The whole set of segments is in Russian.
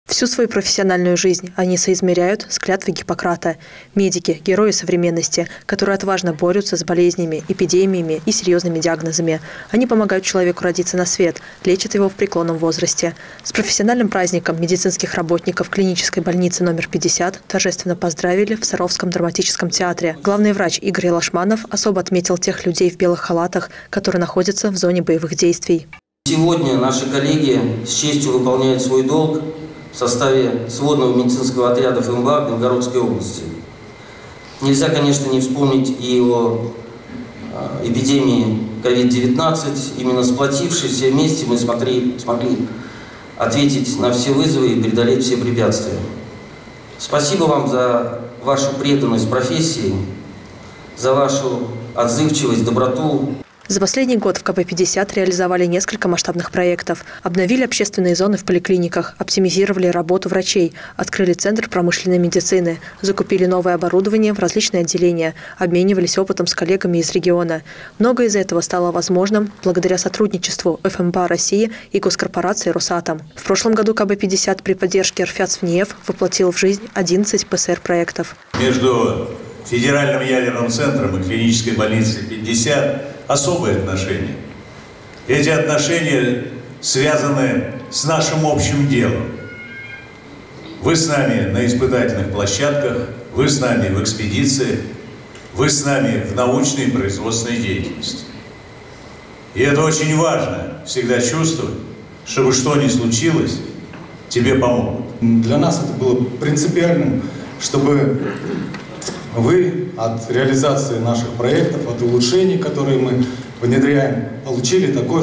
Всю свою профессиональную жизнь они соизмеряют с клятвой Гиппократа. Медики – герои современности, которые отважно борются с болезнями, эпидемиями и серьезными диагнозами. Они помогают человеку родиться на свет, лечат его в преклонном возрасте. С профессиональным праздником медицинских работников клинической больницы номер 50 торжественно поздравили в Саровском драматическом театре. Главный врач Игорь Лашманов особо отметил тех людей в белых халатах, которые находятся в зоне боевых действий. Сегодня наши коллеги с честью выполняют свой долг в составе сводного медицинского отряда ФМБА в Белгородской области. Нельзя, конечно, не вспомнить и о эпидемии COVID-19. Именно сплотившись все вместе, мы смогли ответить на все вызовы и преодолеть все препятствия. Спасибо вам за вашу преданность профессии, за вашу отзывчивость, доброту. За последний год в КБ-50 реализовали несколько масштабных проектов. Обновили общественные зоны в поликлиниках, оптимизировали работу врачей, открыли Центр промышленной медицины, закупили новое оборудование в различные отделения, обменивались опытом с коллегами из региона. Многое из этого стало возможным благодаря сотрудничеству ФМБА России и госкорпорации «Росатом». В прошлом году КБ-50 при поддержке РФЯЦ-ФНИЭФ воплотил в жизнь 11 ПСР-проектов. Между Федеральным ядерным центром и клинической больницей 50 особые отношения. Эти отношения связаны с нашим общим делом. Вы с нами на испытательных площадках, вы с нами в экспедиции, вы с нами в научной и производственной деятельности. И это очень важно, всегда чувствовать, чтобы что ни случилось, тебе помогут. Для нас это было принципиальным, чтобы вы от реализации наших проектов, от улучшений, которые мы внедряем, получили такую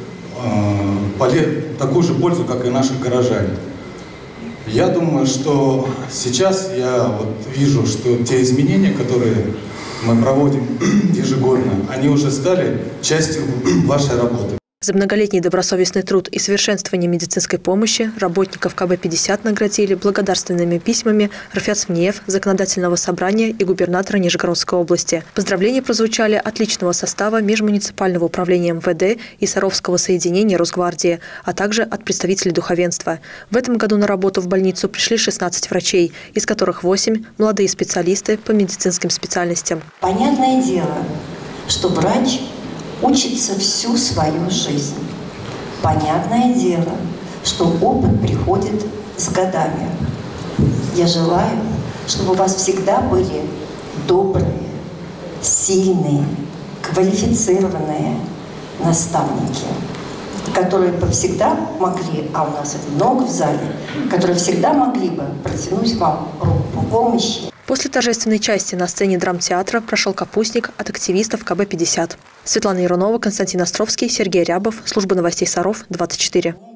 же пользу, как и наши горожане. Я думаю, что сейчас я вижу, что те изменения, которые мы проводим ежегодно, они уже стали частью вашей работы. За многолетний добросовестный труд и совершенствование медицинской помощи работников КБ-50 наградили благодарственными письмами РФЯЦ-ФНИЭФ, Законодательного собрания и губернатора Нижегородской области. Поздравления прозвучали от личного состава Межмуниципального управления МВД и Саровского соединения Росгвардии, а также от представителей духовенства. В этом году на работу в больницу пришли 16 врачей, из которых 8 – молодые специалисты по медицинским специальностям. Понятное дело, что врач учится всю свою жизнь. Понятное дело, что опыт приходит с годами. Я желаю, чтобы у вас всегда были добрые, сильные, квалифицированные наставники, которые бы всегда могли, а у нас это много в зале, которые всегда могли бы протянуть вам руку помощи. После торжественной части на сцене драмтеатра прошел капустник от активистов КБ-50. Светлана Ярунова, Константин Островский, Сергей Рябов. Служба новостей Саров, 24.